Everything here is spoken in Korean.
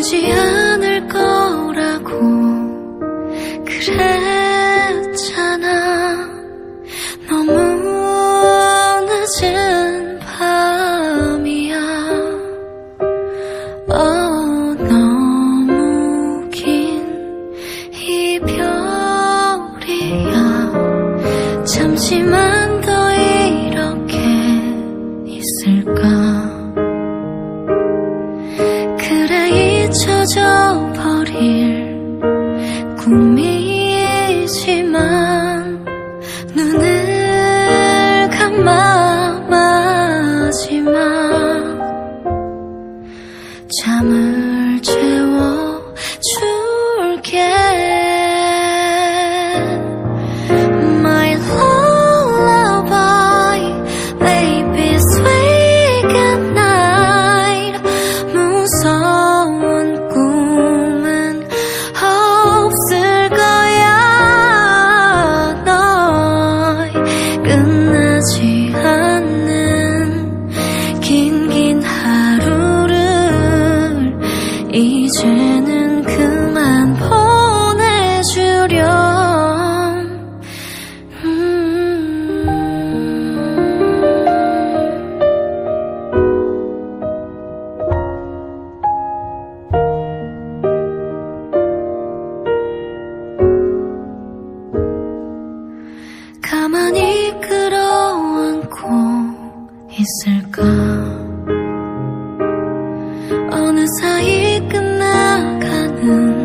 오지 않을 거라고 그랬잖아. 너무 늦은 밤이야. 너무 긴 이별이야. 잠시만 더 이렇게 있을까. 그래 잊혀져 버릴 꿈이지만 눈을 감아 마지막 잠을 채워줄게. My lullaby, baby sweet good night. 무서운 꿈은 없을 거야. 너의 끝나지 않는 긴 하루를 이제는 그만 보내주렴. 가만히 끌어안고 있을까. 어느 사이 끝나가는